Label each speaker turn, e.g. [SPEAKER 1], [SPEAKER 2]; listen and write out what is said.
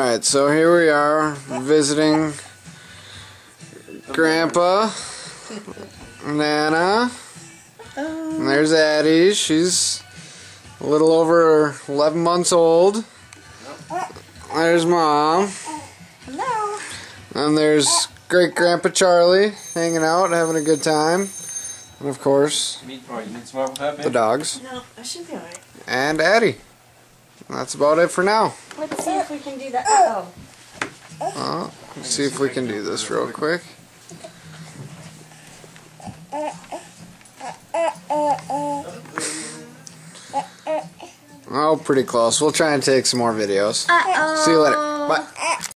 [SPEAKER 1] Alright, so here we are visiting Grandpa, Nana, and there's Addie. She's a little over 11 months old. There's Mom.
[SPEAKER 2] Hello.
[SPEAKER 1] And there's Great Grandpa Charlie hanging out, having a good time. And of course, the dogs.
[SPEAKER 2] No, I should be alright.
[SPEAKER 1] And Addie. That's about it for now.
[SPEAKER 2] Let's see if we can do that.
[SPEAKER 1] Let's see if we can do this real quick. Oh, pretty close. We'll try and take some more videos. See you later. Bye.